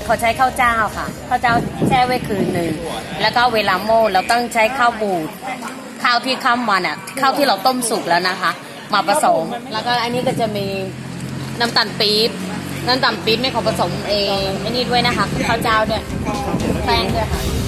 เขาใช้ข้าวเจ้าค่ะข้าวเจ้าแช่ไว้คืนหนึ่งแล้วก็เวลาโม่เราต้องใช้ข้าวบูดข้าวที่ข้ามวันอ่ะข้าวที่เราต้มสุกแล้วนะคะมาผสมแล้วก็อันนี้ก็จะมีน้ำตาลปี๊บนี่เขาผสมเองอันนี้ด้วยนะคะข้าวเจ้าด้วยแป้งด้วยค่ะ